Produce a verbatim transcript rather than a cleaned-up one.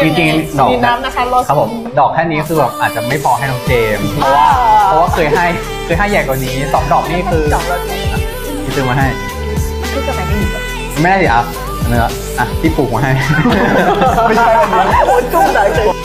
จริงๆดอกมีน้ำนะคะรอครับผมดอกแค่นี้คือแบบอาจจะไม่พอให้น้องเจมส์เพราะว่าเพราะว่าเคยให้เคยให้ใหญ่กว่านี้สองดอกนี่คือดอกละที่ซื้อมาให้คือจะไหนกันอีกไม่ได้ดิอ่ะเนื้ออ่ะที่ปลูกมาให้ไม่ใช่วันนี้โอ้ยจุ้งไหน